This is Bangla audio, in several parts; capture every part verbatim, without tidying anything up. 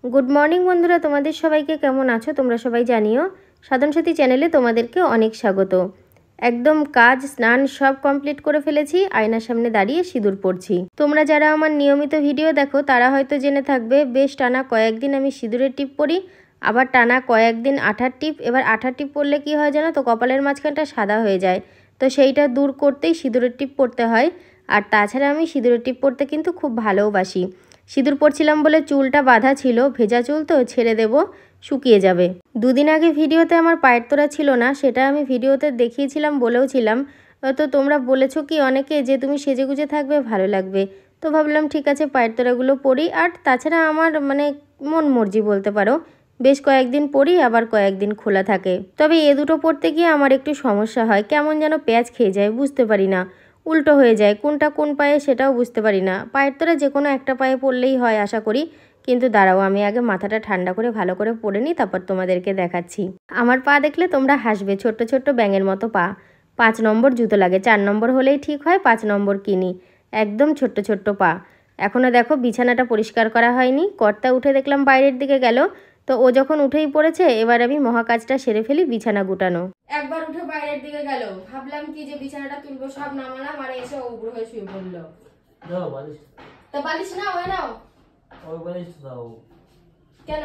গুড মর্নিং বন্ধুরা, তোমাদের সবাইকে কেমন আছো তোমরা সবাই জানিও। সাধন সাথী চ্যানেলে তোমাদেরকে অনেক স্বাগত। একদম কাজ স্নান সব কমপ্লিট করে ফেলেছি, আয়নার সামনে দাঁড়িয়ে সিঁদুর পরছি। তোমরা যারা আমার নিয়মিত ভিডিও দেখো তারা হয়তো জেনে থাকবে, বেশ টানা কয়েকদিন আমি সিঁদুরের টিপ পরি, আবার টানা কয়েকদিন আঠার টিপ। এবার আঠার টিপ পরলে কি হয় জানো তো, কপালের মাঝখানটা সাদা হয়ে যায়, তো সেইটা দূর করতেই সিঁদুরের টিপ পরতে হয়। আর তাছাড়া আমি সিঁদুরের টিপ পরতে কিন্তু খুব ভালোবাসি। সিঁদুর পরছিলাম বলে চুলটা বাঁধা ছিল, ভেজা চুল তো, ছেড়ে দেব, শুকিয়ে যাবে। দুদিন আগে ভিডিওতে আমার পায়ের তোড়া ছিল না, সেটা আমি ভিডিওতে দেখিয়েছিলাম, বলেও ছিলাম। তো তোমরা বলেছো কি অনেকে যে তুমি সেজেগুজে থাকবে, ভালো লাগবে। তো ভাবলাম ঠিক আছে পায়ের তোড়াগুলো পরি। আর তাছাড়া আমার মানে মন মর্জি বলতে পারো, বেশ কয়েকদিন পরি, আবার কয়েকদিন খোলা থাকে। তবে এ দুটো পরতে গিয়ে আমার একটু সমস্যা হয়, কেমন যেন প্যাঁচ খেয়ে যায়, বুঝতে পারি না, উল্টো হয়ে যায়, কোনটা কোন পায়ে সেটাও বুঝতে পারি না। পায়ের তোড়া যে কোনো একটা পায়ে পরলেই হয় আশা করি, কিন্তু দাঁড়াও আমি আগে মাথাটা ঠান্ডা করে ভালো করে পরে নিই, তারপর তোমাদেরকে দেখাচ্ছি। আমার পা দেখলে তোমরা হাসবে, ছোট্ট ছোট্ট ব্যাঙের মতো পা। পাঁচ নম্বর জুতো লাগে, চার নম্বর হলেই ঠিক হয়, পাঁচ নম্বর কিনি। একদম ছোট্ট ছোট্ট পা। এখনও দেখো বিছানাটা পরিষ্কার করা হয়নি, কর্তা উঠে দেখলাম বাইরের দিকে গেল, তো ও যখন উঠেই পড়েছে এবার আমি মহাকাজটা সেরে ফেলি, বিছানা গুটানো। একবার উঠে বাইরের দিকে গেল, ভাবলাম কি যে বিছানাটা তুলবো, সব নামালাম, আর এসে উগ্র হয়ে শুয়ে পড়লো। দাও বালিশ। তা বালিশ নাও, এ নাও। ওই বালিশ দাও। কেন?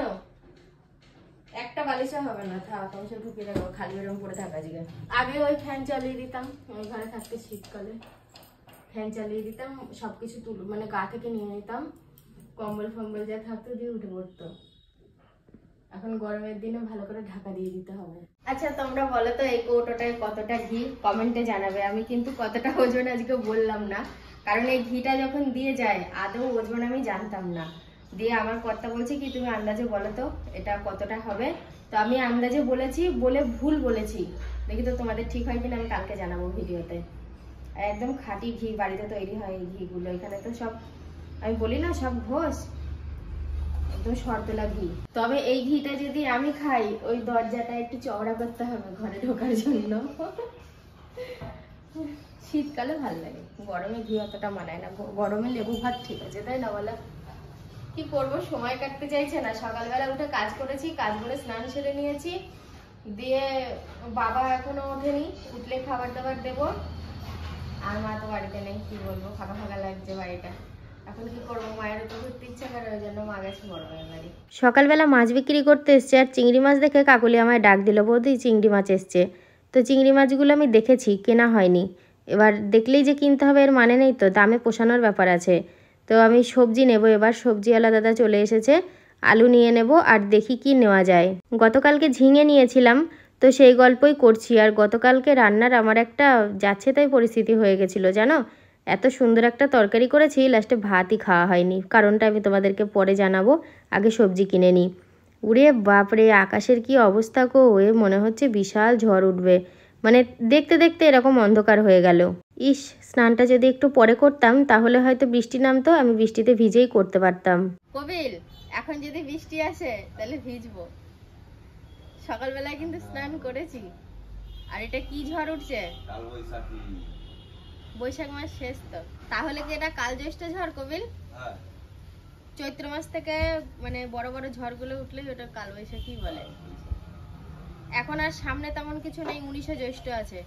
একটা বালিশে হবে না, থাক আমি সে ঢুকিয়ে রাখবো, খালি এরকম পড়ে থাকা আজকে। আগে ওই ফ্যান চালিয়ে দিতাম, ওই ঘরে থাকতে শীতকালে ফ্যান চালিয়ে দিতাম, সবকিছু তুল মানে গা থেকে নিয়ে নিতাম, কম্বল ফম্বল যা থাকতো দিয়ে উঠে পড়তো। এখন গরমের দিনে ভালো করে ঢাকা দিয়ে দিতে হবে। আচ্ছা তোমরা বলো তো এই কৌটোটায় কতটা ঘি, কমেন্টে জানাবে। আমি কিন্তু কতটা ওজন আজকে বললাম না, কারণ এই ঘিটা যখন দিয়ে যায় আদৌ ওজন আমি জানতাম না। দিয়ে আমার কর্তা বলছে কি তুমি আন্দাজে বলো তো এটা কতটা হবে। তো আমি আন্দাজে বলেছি, বলে ভুল বলেছি, দেখি তো তোমাদের ঠিক হয় কিনা, আমি কালকে জানাবো ভিডিওতে। একদম খাঁটি ঘি, বাড়িতে তৈরি হয় এই ঘিগুলো। এখানে তো সব আমি বলি না সব ঘোষ, একদম শর্তলা ঘি। তবে এই ঘিটা যদি আমি খাই, ওই দরজাটা একটু চওড়া করতে হবে ঘরে ঢোকার জন্য। শীতকালে ভালো লাগে, গরমে ঘি অতটা মানায় না। গরমে লেবু ভাত ঠিক আছে, তাই না বলো? কি করবো, সময় কাটতে চাইছে না। সকালবেলা উঠে কাজ করেছি, কাজ করে স্নান সেরে নিয়েছি, দিয়ে বাবা এখনো ওঠেনি, উঠলে খাবার দাবার দেবো। আর মা তো বাড়িতে নেই, কি বলবো, ফাঁকা ফাঁকা লাগছে বাড়িটা। এখন কি করবো, মায়ের তো ঘুরতে ইচ্ছা করে, ওই জন্য মা গেছে বড় মায়ের বাড়ি। সকালবেলা মাছ বিক্রি করতে এসছে, আর চিংড়ি মাছ দেখে কাকুলি আমায় ডাক দিল, বৌদি চিংড়ি মাছ এসছে। তো চিংড়ি মাছগুলো আমি দেখেছি, কেনা হয়নি। এবার দেখলেই যে কিনতে হবে এর মানে নেই তো, দামে পোষানোর ব্যাপার আছে। তো আমি সবজি নেব, এবার সবজিওয়ালা দাদা চলে এসেছে, আলু নিয়ে নেব, আর দেখি কি নেওয়া যায়। গতকালকে ঝিঙে নিয়েছিলাম, তো সেই গল্পই করছি। আর গতকালকে রান্নার আমার একটা যাচ্ছে তাই পরিস্থিতি হয়ে গেছিলো জানো, এত সুন্দর একটা তরকারি করেছি, লাস্টে ভাতই খাওয়া হয়নি। কারণটা আমি তোমাদেরকে পরে জানাবো, আগে সবজি কিনে নিই। উড়ে বাপরে, আকাশের কি অবস্থা গো, এ মনে হচ্ছে বিশাল ঝড় উঠবে। মানে দেখতে দেখতে এরকম অন্ধকার হয়ে গেল। ইস, স্নানটা যদি একটু পরে করতাম তাহলে হয়তো বৃষ্টি নামতো, আমি বৃষ্টিতে ভিজেই করতে পারতাম। কবিল, এখন যদি বৃষ্টি আসে তাহলে ভিজবো। সকালবেলায় কিন্তু স্নান করেছি। আর এটা কি ঝড় উঠছে? বৈশাখ মাস শেষ তো, তাহলে কি এটা কালজ্যৈষ্ঠ ঝড় কবিল? চৈত্র মাস থেকে মানে বড় বড় ঝড়গুলো উঠলে ওটা কালবৈশাখী বলে। এখন আর সামনে তেমন কিছু নেই, উনিশে জ্যৈষ্ঠ আছে।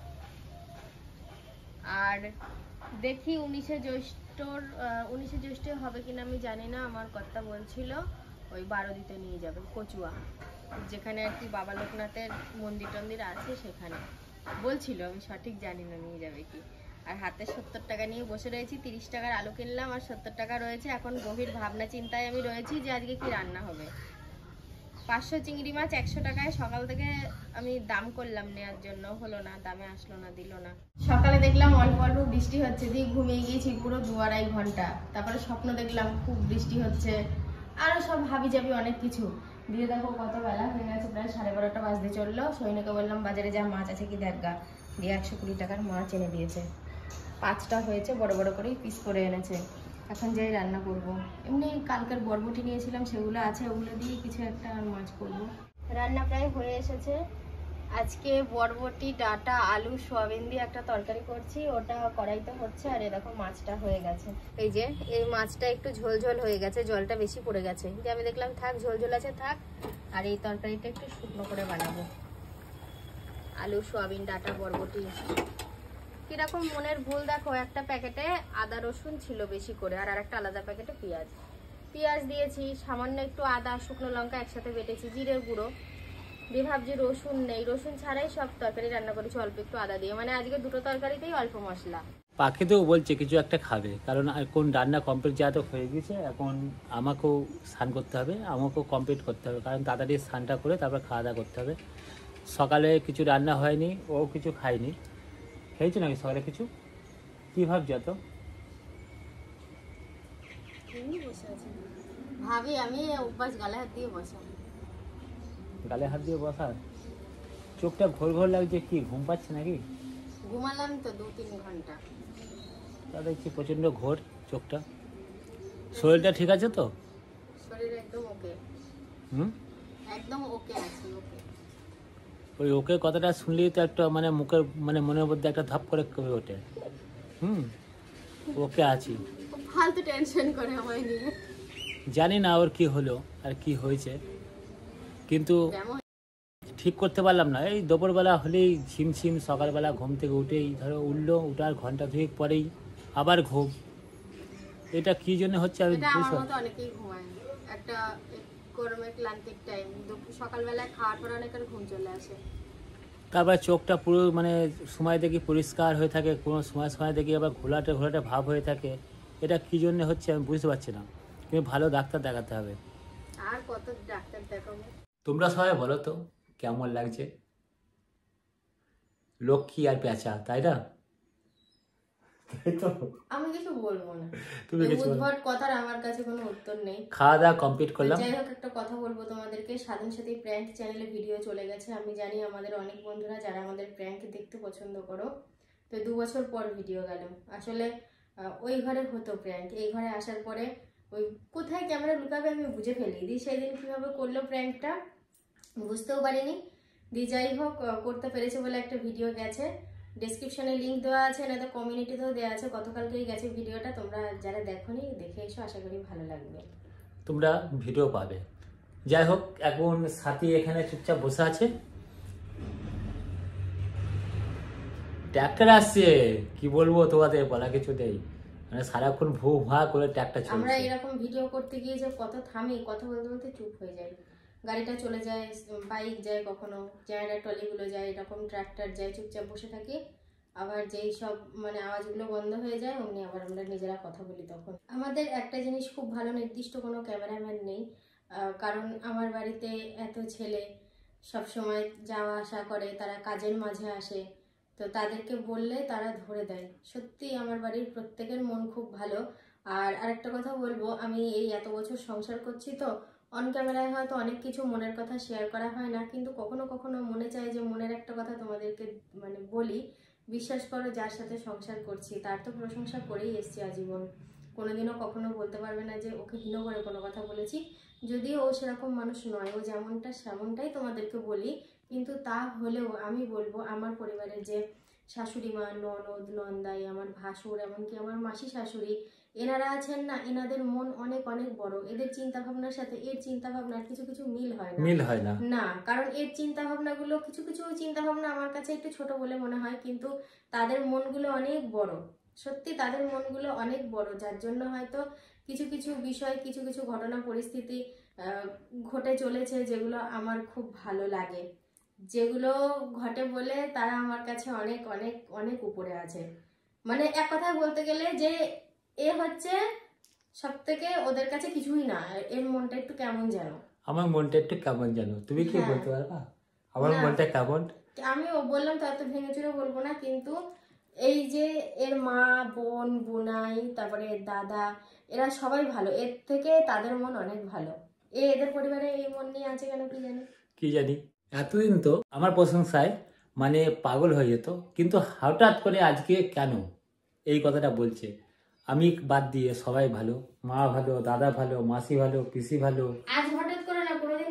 আর দেখি উনিশে জ্যৈষ্ঠর উনিশে জ্যৈষ্ঠ হবে কিনা আমি জানি না। আমার কর্তা বলছিল ওই বারো দিতে নিয়ে যাবে কচুয়া, যেখানে আর কি বাবা লোকনাথের মন্দির টন্দির আছে সেখানে বলছিল, আমি সঠিক জানি না নিয়ে যাবে কি। আর হাতে সত্তর টাকা নিয়ে বসে রয়েছি, তিরিশ টাকার আলু কিনলাম আর সত্তর টাকা রয়েছে। এখন গভীর ভাবনা চিন্তায় আমি রয়েছি যে আজকে কি রান্না হবে। পাঁচশো চিংড়ি মাছ একশো টাকায় সকাল থেকে আমি দাম করলাম নেওয়ার জন্য, হলো না, দামে আসলো না, দিল না। সকালে দেখলাম অল্প অল্প বৃষ্টি হচ্ছে, দিয়ে ঘুমিয়ে গিয়েছি পুরো দু আড়াই ঘন্টা। তারপরে স্বপ্ন দেখলাম খুব বৃষ্টি হচ্ছে, আরো সব হাবি জাবি অনেক কিছু। দিয়ে দেখো কত বেলা হয়ে গেছে, প্রায় সাড়ে বারোটা বাজতে চললো। সৈনিকে বললাম বাজারে যা মাছ আছে কি দেখা, দিয়ে একশো কুড়ি টাকার মাছ এনে দিয়েছে। পাঁচটা হয়েছে, বড় বড় করেই পিস করে এনেছে। এখন যাই রান্না করব। এমনি কালকের বরবটি নিয়েছিলাম সেগুলো আছে, ওগুলো দিয়ে কিছু একটা মাছ করব। রান্না প্রায় হয়ে এসেছে, আজকে বরবটি ডাটা আলু সোয়াবিন দিয়ে একটা তরকারি করছি, ওটা কড়াইতে হচ্ছে। আর এই দেখো মাছটা হয়ে গেছে। এই যে এই মাছটা একটু ঝোল ঝোল হয়ে গেছে, জলটা বেশি পড়ে গেছে। যে আমি দেখলাম থাক, ঝোল ঝোল আছে থাক, আর এই তরকারিটা একটু শুকনো করে বানাবো। আলু সোয়াবিন ডাটা বরবটি। কিরকম মনের ভুল দেখো, একটা প্যাকেটে আদা রসুন ছিল বেশি করে, আর একটা আলাদা প্যাকেটে পেঁয়াজ পেঁয়াজ দিয়েছি, সামান্য একটু আদা শুকনো লঙ্কা একসাথে বেটেছি, জিরের গুঁড়ো দিয়ে ভাবছি রসুন নেই, রসুন ছাড়াই সব তরকারি রান্না করেছি অল্প একটু আদা দিয়ে। মানে আজকে দুটো তরকারিতেই অল্প মশলা। পাখিতেও বলছে কিছু একটা খাবে, কারণ এখন রান্না কমপ্লিট যা তো হয়ে গেছে, এখন আমাকেও স্নান করতে হবে, আমাকেও কমপ্লিট করতে হবে, কারণ তাড়াতাড়ি স্নানটা করে তারপর খাওয়া দাওয়া করতে হবে। সকালে কিছু রান্না হয়নি, ও কিছু খায়নি। খেয়েছো নাকি সকালে কিছু? কী ভাবছো তো? বসে আছি ভাবি, আমি অভ্যাস গালে হাত দিয়ে বসা। গালে হাত দিয়ে বসা? চোখটা ঘোর ঘোর লাগছে, কি ঘুম পাচ্ছে নাকি? ঘুমালাম তো দু তিন ঘন্টা। তা দেখছি প্রচণ্ড ঘোর চোখটা। শরীরটা ঠিক আছে তো? শরীর একদম ওকে, হুম, একদম ওকে আছে। ওকে ওই ওকে কথাটা শুনলেই তো একটা মানে মুখের মানে মনের মধ্যে একটা ধাপ করে কমে ওঠে। হুম, ওকে আছি। ফালতু টেনশন করে আমায় নিয়ে। জানি না ওর কি হলো আর কি হয়েছে, কিন্তু যেমন ঠিক করতে পারলাম না। এই দুপুরবেলা হলেই ঝিমঝিম, সকালবেলা ঘুম থেকে উঠেই ধরো উঠলো, উঠার ঘন্টা দুয়েক পরেই আবার ঘুম। এটা কি জন্য হচ্ছে আমি এটা আমার বুঝতে মতো অনেকেই ঘুমায়। একটা গরমে ক্লান্তিক টাইম, সকালবেলা খাওয়ার পর অনেকের ঘুম চলে আসে। তারপর চোখটা পুরো মানে সময় দেখি পরিষ্কার হয়ে থাকে, কোনো সময় সময় দেখি আবার ঘোলাটে ঘোলাটে ভাব হয়ে থাকে। এটা কি জন্য হচ্ছে আমি বুঝতে পারছি না, কিন্তু ভালো ডাক্তার দেখাতে হবে। আর কত ডাক্তার দেখাবো। তোমরা সবাই বলো তো কেমন লাগছে? লক্ষ্মী আর পেঁচা, তাই না? তাই তো? আমি কিছু বলবো না, তুমি কিছু বলো। উদ্ভট কথার আমার কাছে কোনো উত্তর নেই। খাওয়া দাওয়া কমপ্লিট করলাম। যাই হোক, একটা কথা বলবো তোমাদেরকে, সাধন সাথী প্র্যাঙ্ক চ্যানেলে ভিডিও চলে গেছে। আমি জানি আমাদের অনেক বন্ধুরা যারা আমাদের প্র্যাঙ্ক দেখতে পছন্দ করো, তো দু বছর পর ভিডিও গেল। আসলে ওই ঘরে হতো প্র্যাঙ্ক, এই ঘরে আসার পরে ওই কোথায় ক্যামেরা লুকাবে আমি বুঝে ফেলি দি। সেদিন কিভাবে করলো প্র্যাঙ্কটা বুঝতেও পারিনি দি। যাই হোক, করতে পেরেছে বলে একটা ভিডিও গেছে, ডেসক্রিপশনে লিঙ্ক দেওয়া আছে, না তো কমিউনিটিতেও দেওয়া আছে। গতকালকেই গেছে ভিডিওটা, তোমরা যারা দেখোনি দেখে এসো, আশা করি ভালো লাগবে। তোমরা ভিডিও পাবে। যাই হোক, এখন সাথী এখানে চুপচাপ বসে আছে। ট্র্যাক্টর আসছে, কি বলবো তোমাদের, বলা কিছু নেই। মানে সারাক্ষণ ভু ভা করে ট্র্যাক্টর চলছে। আমরা এরকম ভিডিও করতে গিয়ে যে কত থামি, কথা বলতে বলতে চুপ হয়ে যায়। গাড়িটা চলে যায়, বাইক যায়, কখনো জেনারেটর ট্রলিগুলো যায়, এরকম ট্রাক্টর যায়, চুপচাপ বসে থাকি। আবার যেই সব মানে আওয়াজগুলো বন্ধ হয়ে যায়, অমনি আবার আমরা নিজেরা কথা বলি। তখন আমাদের একটা জিনিস খুব ভালো, নির্দিষ্ট কোনো ক্যামেরাম্যান নেই, কারণ আমার বাড়িতে এত ছেলে সব সময় যাওয়া আসা করে, তারা কাজের মাঝে আসে, তো তাদেরকে বললে তারা ধরে দেয়। সত্যি আমার বাড়ির প্রত্যেকের মন খুব ভালো। আর আরেকটা কথা বলবো, আমি এই এত বছর সংসার করছি, তো অন ক্যামেরায় হয়তো অনেক কিছু মনের কথা শেয়ার করা হয় না, কিন্তু কখনো কখনো মনে চায় যে মনের একটা কথা তোমাদেরকে মানে বলি। বিশ্বাস করো, যার সাথে সংসার করছি তার তো প্রশংসা করেই এসছি আজীবন। কোনোদিনও কখনো বলতে পারবে না যে ওকে হীন করে কোনো কথা বলেছি। যদিও ও সেরকম মানুষ নয়, ও যেমনটা সেমনটাই তোমাদেরকে বলি, কিন্তু তা হলেও আমি বলবো আমার পরিবারের যে শাশুড়ি মা, ননদ, নন্দাই, আমার ভাসুর, এমনকি আমার মাসি শাশুড়ি, এনারা আছেন না, এনাদের মন অনেক অনেক বড়। এদের চিন্তা ভাবনার সাথে এর চিন্তা ভাবনার কিছু কিছু মিল হয় না, মিল হয় না না কারণ এর চিন্তা ভাবনাগুলো, কিছু কিছু চিন্তা ভাবনা আমার কাছে একটু ছোট বলে মনে হয়, কিন্তু তাদের মনগুলো অনেক বড়। সত্যি তাদের মনগুলো অনেক বড়, যার জন্য হয়তো কিছু কিছু বিষয়, কিছু কিছু ঘটনা পরিস্থিতি ঘটে চলেছে যেগুলো আমার খুব ভালো লাগে, যেগুলো ঘটে বলে তারা আমার কাছে অনেক অনেক অনেক উপরে আছে। মানে এক কথায় বলতে গেলে যে এ হচ্ছে সব থেকে ওদের কাছে কিছুই না, এর মনটা একটু কেমন যেন। আমার মনটা একটু কেমন জানো, তুমি কি বলতে পারবা আমার মনটা কেমন? আমি বললাম তো, এত ভেঙে চুরে বলবো না, কিন্তু এই যে এর মা, বোন, বোনাই, তারপরে এর দাদা, এরা সবাই ভালো, এর থেকে তাদের মন অনেক ভালো। এ এদের পরিবারে এই মন নিয়ে আছে কেন কি জানি কি জানি এতদিন তো আমার প্রশংসায় মানে পাগল হয়ে যেত, কিন্তু হঠাৎ করে আজকে কেন এই কথাটা বলছে? আমি বাদ দিয়ে সবাই ভালো, মা ভালো, দাদা ভালো, মাসি ভালো, পিসি ভালো। আজ হঠাৎ করে না, কোনোদিন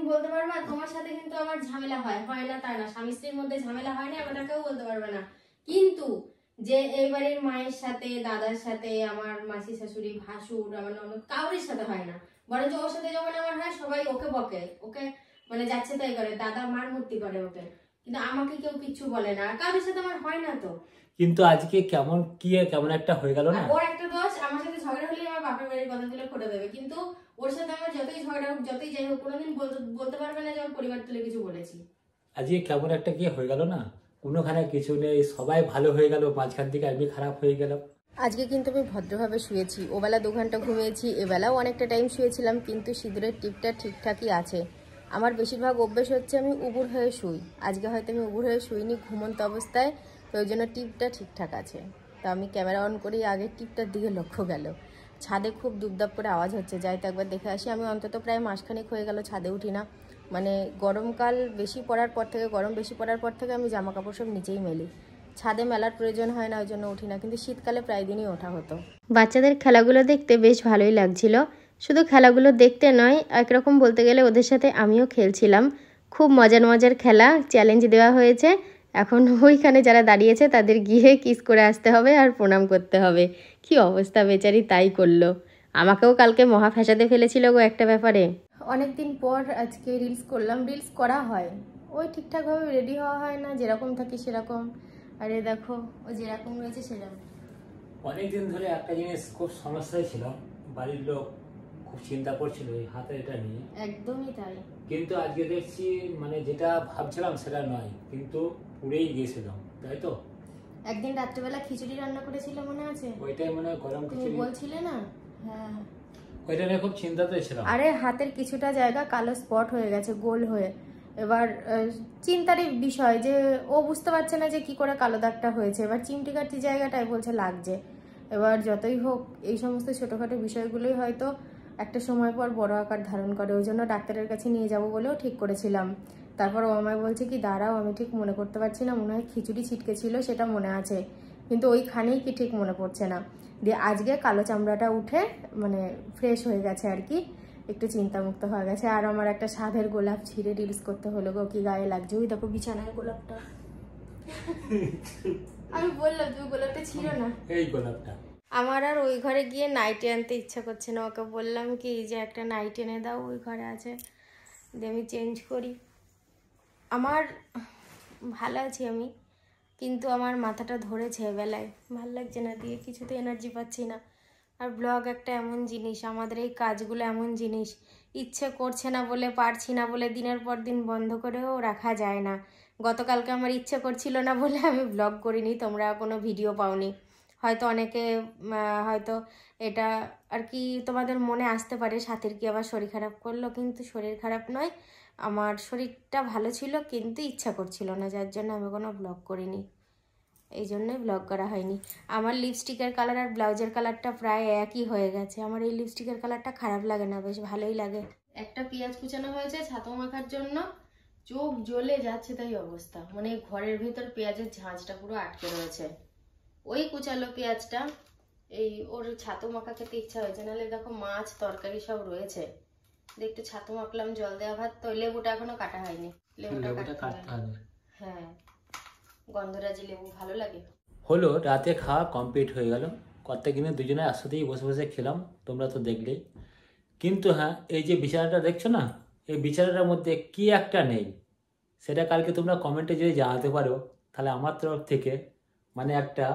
বলতে পারবা তোমার সাথে কিন্তু আমার ঝামেলা হয় হয় না তাই না, স্বামী স্ত্রীর মধ্যে ঝামেলা হয় না আমরা কেউ বলতে পারবে না, কিন্তু যে এবারের মায়ের সাথে দাদার সাথে আমার মাসি শাশুড়ি ভাসুর আমার ননদ কাউরির সাথে হয় না, বরঞ্চ ওর সাথে যখন আমার হয় সবাই ওকে বকে, ওকে মানে যাচ্ছে তাই করে, দাদা মার মূর্তি করে ওকে, কিন্তু আমাকে কেউ কিচ্ছু বলে না, আর কারোর সাথে আমার হয় না তো। কিন্তু আজকে কেমন কি কেমন একটা হয়ে গেল না। ওর একটা দোষ, আমার সাথে ঝগড়া হলে আমার বাপের বাড়ির কথাগুলো ফুটে দেবে, কিন্তু ওর সাথে আমার যতই ঝগড়া হোক যতই যাই হোক কোনোদিন বলতে পারবে না যে আমার পরিবার তুলে কিছু বলেছি। আজকে কেমন একটা কি হয়ে গেল না, কোনোখানে কিছু নেই, সবাই ভালো হয়ে গেল, মাঝখান থেকে আমি খারাপ হয়ে গেলাম। আজকে কিন্তু আমি ভদ্রভাবে শুয়েছি, ওবেলা দু ঘন্টা ঘুমিয়েছি, এবেলাও অনেকটা টাইম শুয়েছিলাম, কিন্তু সিঁদুরের টিপটা ঠিকঠাকই আছে। আমার বেশিরভাগ অভ্যেস হচ্ছে আমি উবুর হয়ে শুই, আজকে হয়তো আমি উবুর হয়ে শুইনি, ঘুমন্ত অবস্থায়, তো ওই জন্য টিপটা ঠিকঠাক আছে। তো আমি ক্যামেরা অন করি, আগের টিপটার দিকে লক্ষ্য গেল, ছাদে খুব দুপদাপ করে আওয়াজ হচ্ছে, যাই তো একবার দেখে আসি। আমি অন্তত প্রায় মাসখানেক হয়ে গেল ছাদে উঠি না, মানে গরমকাল বেশি পড়ার পর থেকে গরম বেশি পড়ার পর থেকে আমি জামা কাপড় সব নিচেই মেলি, ছাদে মেলার প্রয়োজন হয় না ওই জন্য উঠি না, কিন্তু শীতকালে প্রায় দিনই ওঠা হতো। বাচ্চাদের খেলাগুলো দেখতে বেশ ভালোই লাগছিল, শুধু খেলাগুলো দেখতে নয় একরকম বলতে গেলে ওদের সাথে আমিও খেলছিলাম, খুব মজার মজার খেলা, চ্যালেঞ্জ দেওয়া হয়েছে, এখন ওইখানে যারা দাঁড়িয়েছে তাদের গিয়ে কিস করে আসতে হবে আর প্রণাম করতে হবে। কি অবস্থা, বেচারি তাই করলো, আমাকেও কালকে মহা ফ্যাসাদে ফেলেছিল গো একটা ব্যাপারে। অনেকদিন পর আজকে রিলস করলাম, রিলস করা হয়, ওই ঠিকঠাকভাবে রেডি হওয়া হয় না, যেরকম থাকি সেরকম, আরে দেখো ও যেরকম রয়েছে সেরকম। অনেকদিন ধরে একটা জিনিস খুব সমস্যায় ছিল, বাড়ির লোক খুব চিন্তা করছিল এই হাতে এটা নিয়ে, একদমই তাই, কিন্তু আজকে দেখছি মানে যেটা ভাবছিলাম সেটা নয়, কিন্তু পুড়েই গিয়েছিলাম, তাই তো। একদিন রাত্রেবেলা খিচুড়ি রান্না করেছিল মনে আছে, ওইটাই মনে হয় গরম তুমি খিচুড়ি বলছিলে না, হ্যাঁ ওইটা নিয়ে খুব চিন্তাতে ছিলাম। আরে হাতের কিছুটা জায়গা কালো স্পট হয়ে গেছে গোল হয়ে, এবার চিন্তারই বিষয় যে ও বুঝতে পারছে না যে কি করে কালো দাগটা হয়েছে, এবার চিমটি কাঠি জায়গাটাই বলছে লাগছে, এবার যতই হোক এই সমস্ত ছোটোখাটো বিষয়গুলোই হয়তো একটা সময় পর বড় আকার ধারণ করে, ওই জন্য ডাক্তারের কাছে নিয়ে যাব বলেও ঠিক করেছিলাম। তারপর ও আমায় বলছে কি দাঁড়াও আমি ঠিক মনে করতে পারছি না, মনে হয় খিচুড়ি ছিটকে ছিল সেটা মনে আছে, কিন্তু ওইখানেই কি ঠিক মনে পড়ছে না, দিয়ে আজকে কালো চামড়াটা উঠে মানে ফ্রেশ হয়ে গেছে আর কি, একটু চিন্তামুক্ত হয়ে গেছে। আর আমার একটা সাধের গোলাপ ছিঁড়ে রিলস করতে হলো গো, কি গায়ে লাগছে, ওই দেখো বিছানায় গোলাপটা আমি বললাম তুমি গোলাপটা ছিঁড়ো না, এই গোলাপটা আমার আর ওই ঘরে গিয়ে নাইটি আনতে ইচ্ছা করছে না, ওকে বললাম কি যে একটা নাইটি এনে দাও ওই ঘরে আছে, দিয়ে আমি চেঞ্জ করি। আমার ভালো আছি আমি, কিন্তু আমার মাথাটা ধরেছে বেলায়, ভাল লাগছে না, দিয়ে কিছুতে এনার্জি পাচ্ছি না। আর ব্লগ একটা এমন জিনিস, আমাদের এই কাজগুলো এমন জিনিস, ইচ্ছে করছে না বলে পারছি না বলে দিনের পর দিন বন্ধ করেও রাখা যায় না। গতকালকে আমার ইচ্ছে করছিল না বলে আমি ব্লগ করিনি, তোমরা কোনো ভিডিও পাওনি, হয়তো অনেকে হয়তো এটা আর কি তোমাদের মনে আসতে পারে সাথীর কি আবার শরীর খারাপ করলো, কিন্তু শরীর খারাপ নয়, আমার শরীরটা ভালো ছিল কিন্তু ইচ্ছা করছিল না, যার জন্য আমি কোনো ব্লগ করিনি, এই জন্যই ব্লগ করা হয়নি। আমার লিপস্টিকের কালার আর ব্লাউজের কালারটা প্রায় একই হয়ে গেছে, আমার এই লিপস্টিকের কালারটা খারাপ লাগে না, বেশ ভালোই লাগে। একটা পেঁয়াজ কুচানো হয়েছে ছাতু মাখার জন্য, চোখ জ্বলে যাচ্ছে তাই অবস্থা, মানে ঘরের ভিতর পেঁয়াজের ঝাঁঝটা পুরো আটকে রয়েছে। ওই কুচালো পেঁয়াজটা এই ওর ছাতু মাখা খেতে ইচ্ছা হয়েছে, নাহলে দেখো মাছ তরকারি সব রয়েছে, একটু ছাতু মাখলাম, জল দেওয়া ভাত, তো লেবুটা এখনো কাটা হয়নি, লেবুটা কাটতে হবে। হ্যাঁ গন্ধরাজি লেবু ভালো লাগে। হলো রাতে খাওয়া কমপ্লিট হয়ে গেল, কত কিনে দুজনে একসাথেই বসে বসে খেলাম, তোমরা তো দেখলেই। কিন্তু হ্যাঁ এই যে বিছানাটা দেখছো না, এই বিছানাটার মধ্যে কি একটা নেই, সেটা কালকে তোমরা কমেন্টে যদি জানাতে পারো তাহলে আমার তরফ থেকে মানে একটা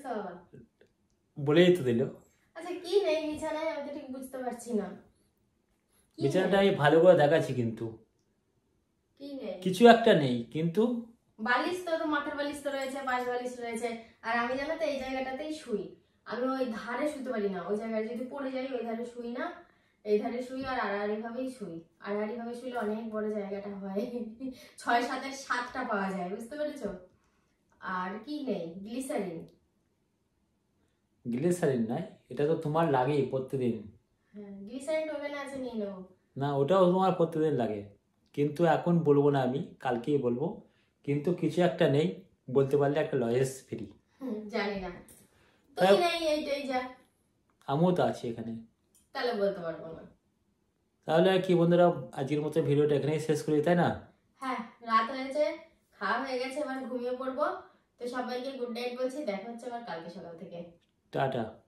বলেই তো দিল। আচ্ছা কি নেই বিছানায়, আমি তো ঠিক বুঝতে পারছি না। বিছানাটা আমি ভালো করে দেখাচ্ছি, কিন্তু কি নেই, কিছু একটা নেই, কিন্তু বালিশ তো মাথার বালিশ তো রয়েছে, পাশ বালিশ রয়েছে, আর আমি জানো তো এই জায়গাটাতেই শুই, আমি ওই ধারে শুতে পারি না, ওই জায়গায় যদি পড়ে যাই ওই ধারে শুই না, এই ধারে শুই, আর আড়াআড়ি ভাবেই শুই, আড়াআড়ি ভাবে শুইলে অনেক বড় জায়গাটা হয়, ছয় সাতের সাতটা পাওয়া যায়, বুঝতে পেরেছো। আর কি নেই, গ্লিসারিন। গ্লিসারিন নাই, এটা তো তোমার লাগেই প্রত্যেকদিন। হ্যাঁ গ্লিসারিন ওভেনে আছে, নিয়ে নেবো। না ওটাও তোমার প্রত্যেকদিন লাগে, কিন্তু এখন বলবো না, আমি কালকেই বলবো। কিন্তু কিছু একটা নেই, বলতে পারলে একটা লয়েস ফ্রি, জানি না তুই নেই এইটাই যা, আমিও তো আছি এখানে, তাহলে বলতে পারবো না। তাহলে আর কি বন্ধুরা, আজকের মতো ভিডিওটা এখানেই শেষ করি, তাই না? হ্যাঁ, রাত হয়েছে, খাওয়া হয়ে গেছে, এবার ঘুমিয়ে পড়বো। তো সবাইকে গুড নাইট বলছি, দেখা হচ্ছে আবার কালকে সকাল থেকে। টাটা।